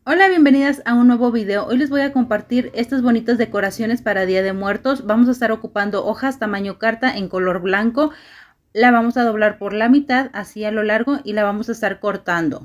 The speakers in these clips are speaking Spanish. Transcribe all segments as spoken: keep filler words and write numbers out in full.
Hola, bienvenidas a un nuevo video. Hoy les voy a compartir estas bonitas decoraciones para Día de Muertos. Vamos a estar ocupando hojas tamaño carta en color blanco. La vamos a doblar por la mitad, así a lo largo, y la vamos a estar cortando.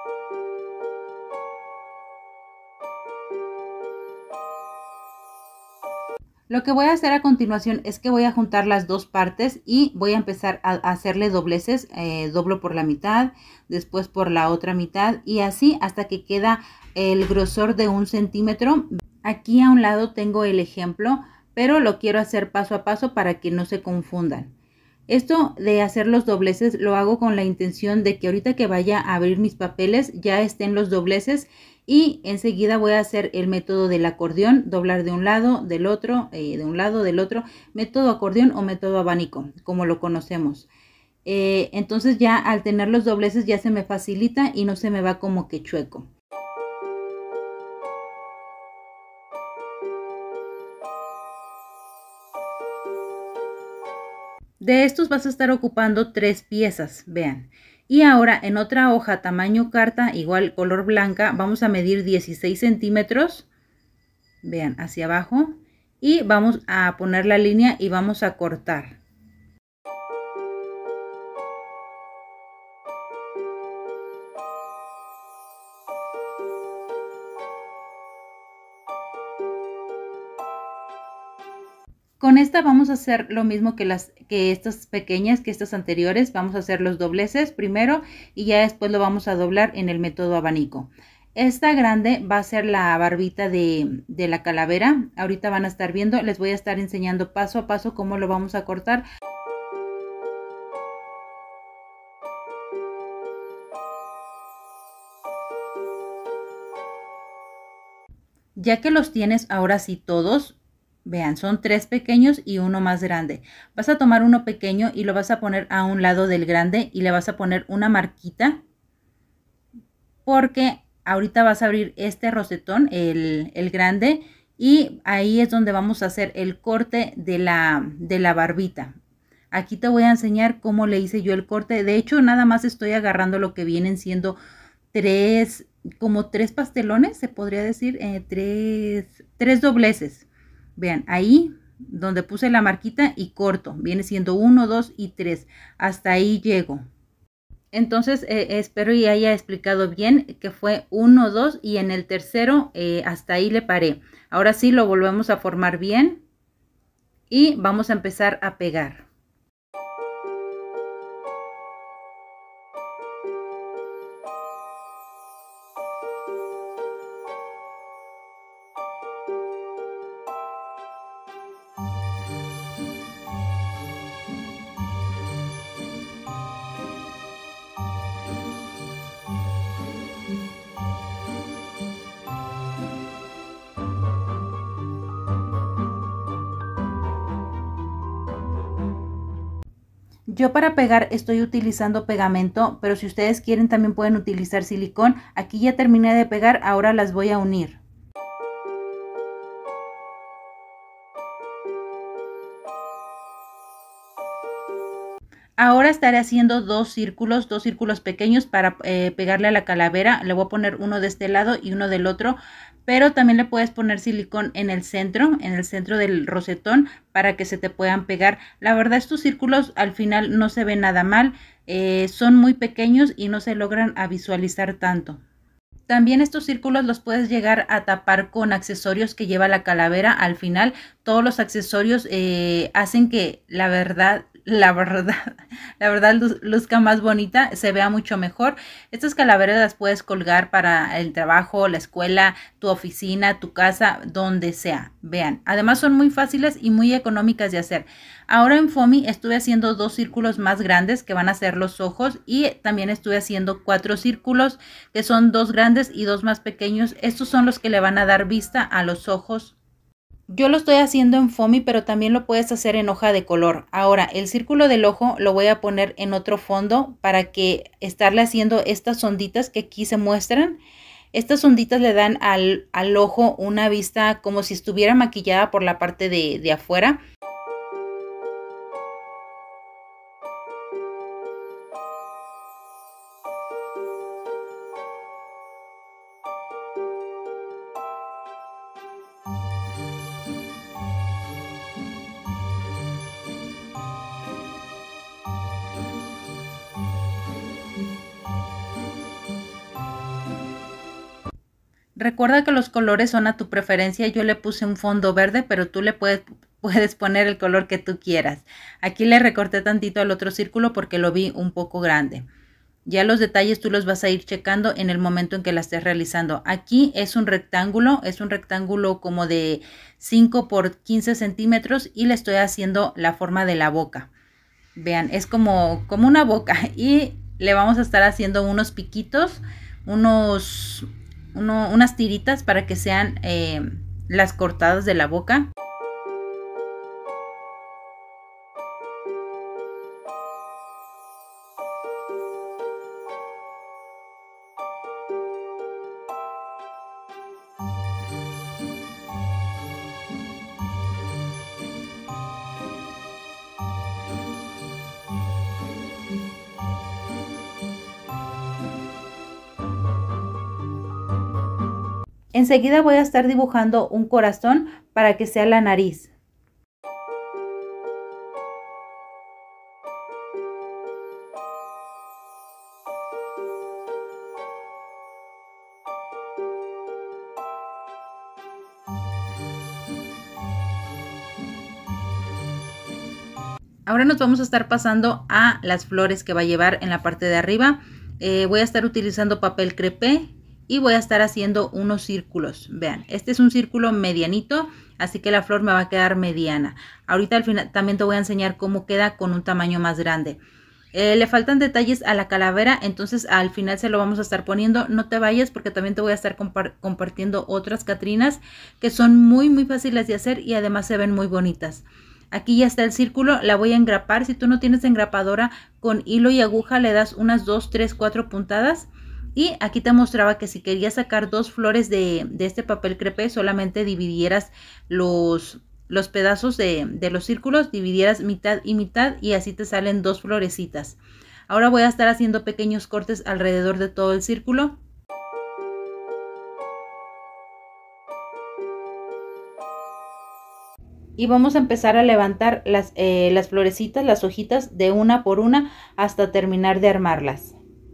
Lo que voy a hacer a continuación es que voy a juntar las dos partes y voy a empezar a hacerle dobleces. Eh, doblo por la mitad, después por la otra mitad y así hasta que queda el grosor de un centímetro. Aquí a un lado tengo el ejemplo, pero lo quiero hacer paso a paso para que no se confundan. Esto de hacer los dobleces lo hago con la intención de que ahorita que vaya a abrir mis papeles ya estén los dobleces y enseguida voy a hacer el método del acordeón, doblar de un lado, del otro, eh, de un lado, del otro, método acordeón o método abanico, como lo conocemos. Eh, entonces ya al tener los dobleces ya se me facilita y no se me va como que chueco. De estos vas a estar ocupando tres piezas, vean. Y ahora en otra hoja tamaño carta, igual color blanca, vamos a medir dieciséis centímetros, vean, hacia abajo, y vamos a poner la línea y vamos a cortar. Con esta vamos a hacer lo mismo que las que estas pequeñas, que estas anteriores. Vamos a hacer los dobleces primero y ya después lo vamos a doblar en el método abanico. Esta grande va a ser la barbita de, de la calavera. Ahorita van a estar viendo, les voy a estar enseñando paso a paso cómo lo vamos a cortar. Ya que los tienes ahora sí todos, vean, son tres pequeños y uno más grande. Vas a tomar uno pequeño y lo vas a poner a un lado del grande y le vas a poner una marquita porque ahorita vas a abrir este rosetón, el, el grande, y ahí es donde vamos a hacer el corte de la, de la barbita. Aquí te voy a enseñar cómo le hice yo el corte. De hecho, nada más estoy agarrando lo que vienen siendo tres, como tres pastelones, se podría decir, eh, tres, tres dobleces. Vean, ahí donde puse la marquita y corto, viene siendo uno, dos y tres. Hasta ahí llego. Entonces, eh, espero y haya explicado bien que fue uno, dos y en el tercero eh, hasta ahí le paré. Ahora sí lo volvemos a formar bien y vamos a empezar a pegar. Yo para pegar estoy utilizando pegamento, pero si ustedes quieren también pueden utilizar silicón. Aquí ya terminé de pegar, ahora las voy a unir. Ahora estaré haciendo dos círculos, dos círculos pequeños para eh, pegarle a la calavera. Le voy a poner uno de este lado y uno del otro, pero también le puedes poner silicón en el centro, en el centro del rosetón para que se te puedan pegar. La verdad estos círculos al final no se ven nada mal, eh, son muy pequeños y no se logran a visualizar tanto. También estos círculos los puedes llegar a tapar con accesorios que lleva la calavera. Al final todos los accesorios eh, hacen que la verdad, la verdad, la verdad luzca más bonita, se vea mucho mejor. Estas calaveras las puedes colgar para el trabajo, la escuela, tu oficina, tu casa, donde sea. Vean, además son muy fáciles y muy económicas de hacer. Ahora en Foamy estuve haciendo dos círculos más grandes que van a ser los ojos y también estuve haciendo cuatro círculos que son dos grandes y dos más pequeños. Estos son los que le van a dar vista a los ojos. Yo lo estoy haciendo en Foamy, pero también lo puedes hacer en hoja de color. Ahora, el círculo del ojo lo voy a poner en otro fondo para que estarle haciendo estas onditas que aquí se muestran. Estas onditas le dan al, al ojo una vista como si estuviera maquillada por la parte de, de afuera. Recuerda que los colores son a tu preferencia. Yo le puse un fondo verde, pero tú le puedes, puedes poner el color que tú quieras. Aquí le recorté tantito al otro círculo porque lo vi un poco grande. Ya los detalles tú los vas a ir checando en el momento en que la estés realizando. Aquí es un rectángulo, es un rectángulo como de cinco por quince centímetros y le estoy haciendo la forma de la boca. Vean, es como, como una boca y le vamos a estar haciendo unos piquitos, unos, uno, unas tiritas para que sean eh, las cortadas de la boca. Enseguida voy a estar dibujando un corazón para que sea la nariz. Ahora nos vamos a estar pasando a las flores que va a llevar en la parte de arriba. Eh, voy a estar utilizando papel crepé y voy a estar haciendo unos círculos. Vean, este es un círculo medianito, así que la flor me va a quedar mediana. Ahorita al final también te voy a enseñar cómo queda con un tamaño más grande. Eh, le faltan detalles a la calavera, entonces al final se lo vamos a estar poniendo. No te vayas porque también te voy a estar compar compartiendo otras catrinas que son muy muy fáciles de hacer y además se ven muy bonitas. Aquí ya está el círculo, la voy a engrapar. Si tú no tienes engrapadora, con hilo y aguja le das unas dos, tres, cuatro puntadas. Y aquí te mostraba que si querías sacar dos flores de, de este papel crepé, solamente dividieras los, los pedazos de, de los círculos, dividieras mitad y mitad y así te salen dos florecitas. Ahora voy a estar haciendo pequeños cortes alrededor de todo el círculo. Y vamos a empezar a levantar las, eh, las florecitas, las hojitas de una por una hasta terminar de armarlas.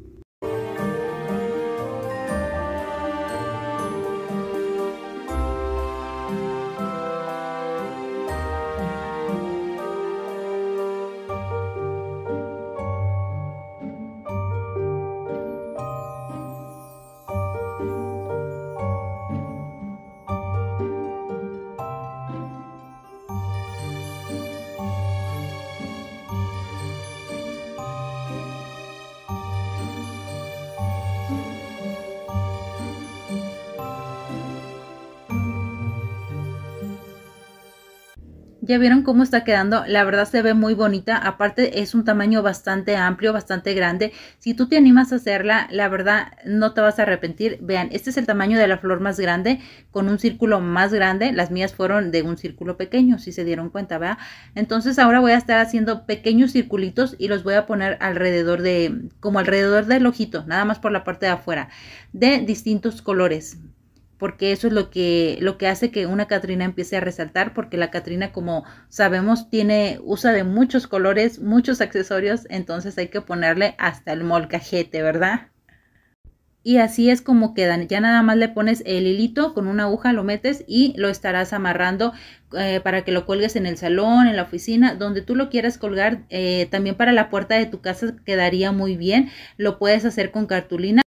Ya vieron cómo está quedando, la verdad se ve muy bonita, aparte es un tamaño bastante amplio, bastante grande. Si tú te animas a hacerla, la verdad no te vas a arrepentir. Vean, este es el tamaño de la flor más grande, con un círculo más grande. Las mías fueron de un círculo pequeño, si se dieron cuenta, ¿verdad? Entonces ahora voy a estar haciendo pequeños circulitos y los voy a poner alrededor de, como alrededor del ojito, nada más por la parte de afuera, de distintos colores. Porque eso es lo que, lo que hace que una Catrina empiece a resaltar, porque la Catrina, como sabemos, tiene, usa de muchos colores, muchos accesorios, entonces hay que ponerle hasta el molcajete, ¿verdad? Y así es como quedan. Ya nada más le pones el hilito con una aguja, lo metes y lo estarás amarrando eh, para que lo cuelgues en el salón, en la oficina, donde tú lo quieras colgar. Eh, también para la puerta de tu casa quedaría muy bien. Lo puedes hacer con cartulina.